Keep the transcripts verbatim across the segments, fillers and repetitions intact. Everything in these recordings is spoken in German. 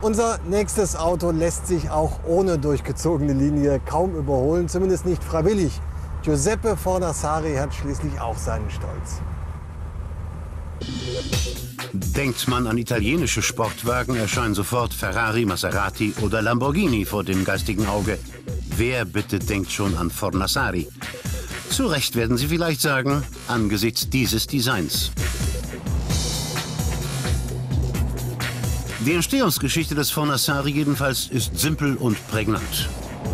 Unser nächstes Auto lässt sich auch ohne durchgezogene Linie kaum überholen, zumindest nicht freiwillig. Giuseppe Fornassari hat schließlich auch seinen Stolz. Denkt man an italienische Sportwagen, erscheinen sofort Ferrari, Maserati oder Lamborghini vor dem geistigen Auge. Wer bitte denkt schon an Fornassari? Zu Recht werden Sie vielleicht sagen, angesichts dieses Designs. Die Entstehungsgeschichte des Fornassari jedenfalls ist simpel und prägnant.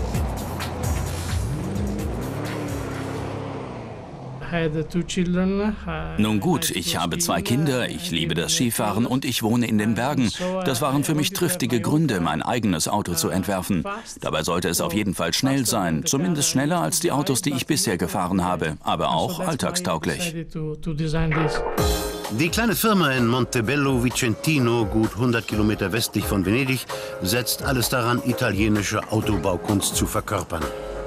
Nun gut, ich habe zwei Kinder, ich liebe das Skifahren und ich wohne in den Bergen. Das waren für mich triftige Gründe, mein eigenes Auto zu entwerfen. Dabei sollte es auf jeden Fall schnell sein, zumindest schneller als die Autos, die ich bisher gefahren habe, aber auch alltagstauglich. Die kleine Firma in Montebello Vicentino, gut hundert Kilometer westlich von Venedig, setzt alles daran, italienische Autobaukunst zu verkörpern.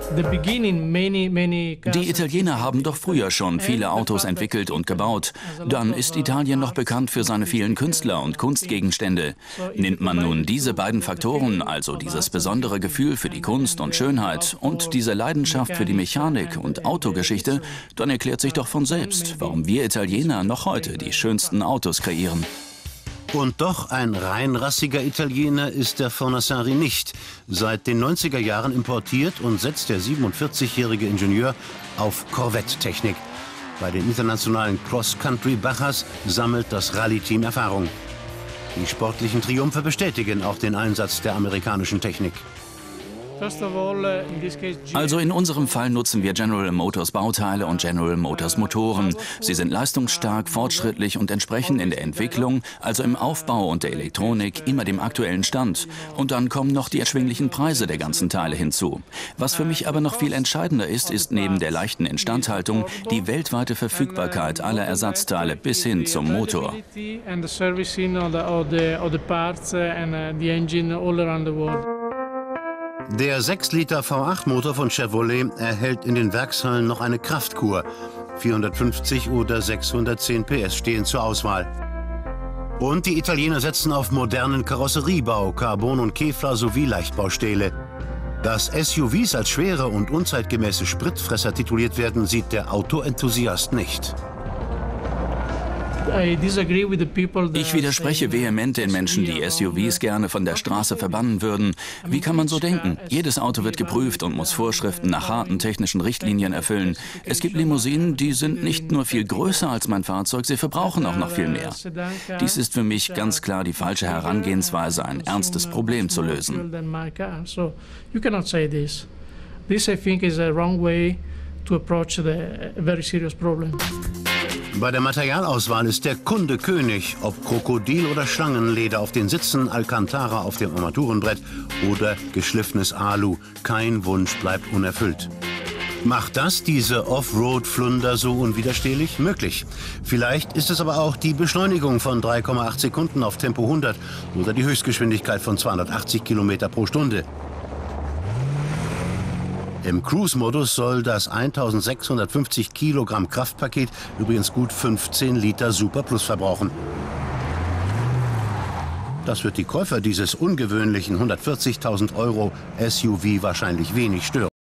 Die Italiener haben doch früher schon viele Autos entwickelt und gebaut. Dann ist Italien noch bekannt für seine vielen Künstler und Kunstgegenstände. Nimmt man nun diese beiden Faktoren, also dieses besondere Gefühl für die Kunst und Schönheit und diese Leidenschaft für die Mechanik und Autogeschichte, dann erklärt sich doch von selbst, warum wir Italiener noch heute die schönsten Autos kreieren. Und doch ein reinrassiger Italiener ist der Fornassari nicht. Seit den neunziger Jahren importiert und setzt der siebenundvierzigjährige Ingenieur auf Corvette-Technik. Bei den internationalen Cross-Country-Bajas sammelt das Rallye-Team Erfahrung. Die sportlichen Triumphe bestätigen auch den Einsatz der amerikanischen Technik. Also in unserem Fall nutzen wir General Motors Bauteile und General Motors Motoren. Sie sind leistungsstark, fortschrittlich und entsprechen in der Entwicklung, also im Aufbau und der Elektronik, immer dem aktuellen Stand. Und dann kommen noch die erschwinglichen Preise der ganzen Teile hinzu. Was für mich aber noch viel entscheidender ist, ist neben der leichten Instandhaltung die weltweite Verfügbarkeit aller Ersatzteile bis hin zum Motor. Der sechs Liter V acht Motor von Chevrolet erhält in den Werkshallen noch eine Kraftkur. vierhundertfünfzig oder sechshundertzehn P S stehen zur Auswahl. Und die Italiener setzen auf modernen Karosseriebau, Carbon und Kevlar sowie Leichtbaustähle. Dass S U Vs als schwere und unzeitgemäße Spritfresser tituliert werden, sieht der Autoenthusiast nicht. Ich widerspreche vehement den Menschen, die S U Vs gerne von der Straße verbannen würden. Wie kann man so denken? Jedes Auto wird geprüft und muss Vorschriften nach harten technischen Richtlinien erfüllen. Es gibt Limousinen, die sind nicht nur viel größer als mein Fahrzeug, sie verbrauchen auch noch viel mehr. Dies ist für mich ganz klar die falsche Herangehensweise, ein ernstes Problem zu lösen. This, I think, is a wrong way to approach the very serious problem. Bei der Materialauswahl ist der Kunde König, ob Krokodil- oder Schlangenleder auf den Sitzen, Alcantara auf dem Armaturenbrett oder geschliffenes Alu. Kein Wunsch bleibt unerfüllt. Macht das diese Offroad-Flunder so unwiderstehlich? Möglich. Vielleicht ist es aber auch die Beschleunigung von drei Komma acht Sekunden auf Tempo hundert oder die Höchstgeschwindigkeit von zweihundertachtzig Kilometer pro Stunde. Im Cruise-Modus soll das eintausendsechshundertfünfzig Kilogramm Kraftpaket übrigens gut fünfzehn Liter Super Plus verbrauchen. Das wird die Käufer dieses ungewöhnlichen hundertvierzigtausend Euro S U V wahrscheinlich wenig stören.